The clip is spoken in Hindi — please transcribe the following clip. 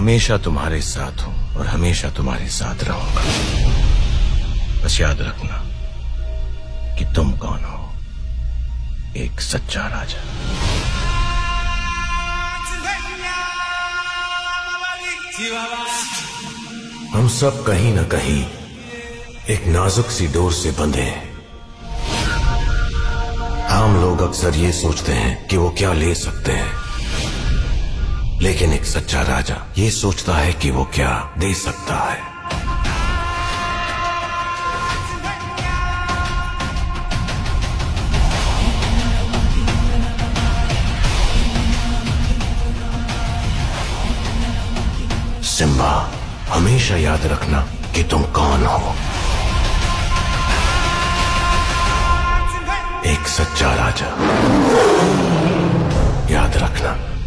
हमेशा तुम्हारे साथ हूं और हमेशा तुम्हारे साथ रहूंगा। बस याद रखना कि तुम कौन हो, एक सच्चा राजा। हम सब कहीं न कहीं एक नाजुक सी डोर से बंधे हैं। आम लोग अक्सर ये सोचते हैं कि वो क्या ले सकते हैं, लेकिन एक सच्चा राजा ये सोचता है कि वो क्या दे सकता है। सिम्बा, हमेशा याद रखना कि तुम कौन हो, एक सच्चा राजा। याद रखना।